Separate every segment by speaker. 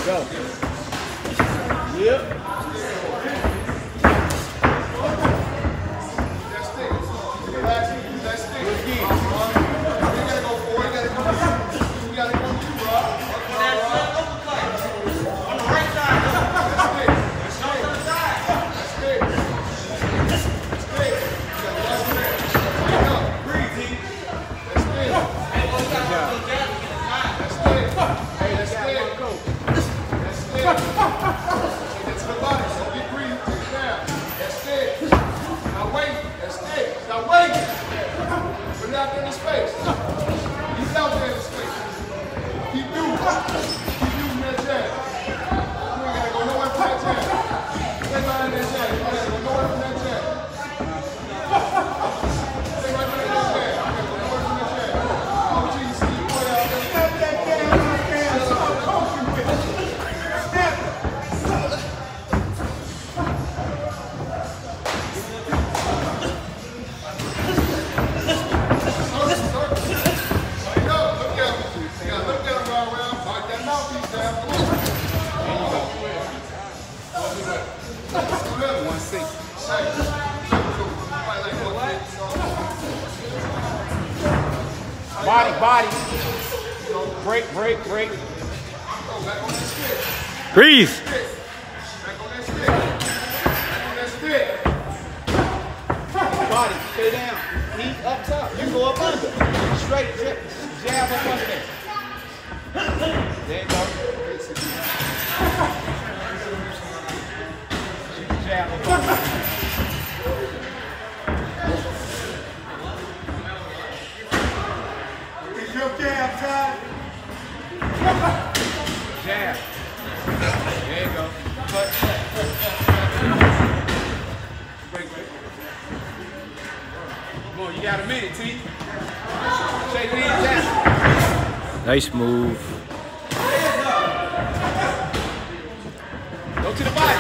Speaker 1: Go. Yep. Body. Break.
Speaker 2: Breathe.
Speaker 1: Body, stay down. Knee up top. You go up under. Straight jab up under there. There you go. Jab up under there. Jab. There you go. Cut. Break. Come on, you got a minute, T. Shake hands out.
Speaker 2: Nice move.
Speaker 1: Go to the body.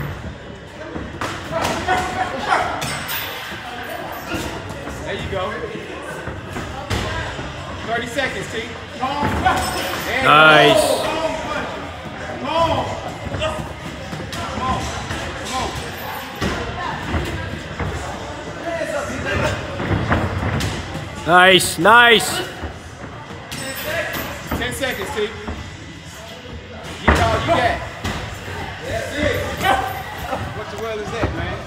Speaker 1: There you go. 30 seconds, T.
Speaker 2: Nice. Nice.
Speaker 1: 10 seconds, T. Get all you got. That's it. What the world is that, man?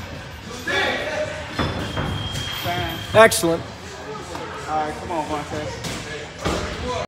Speaker 2: Excellent.
Speaker 1: All right, come on, Montez.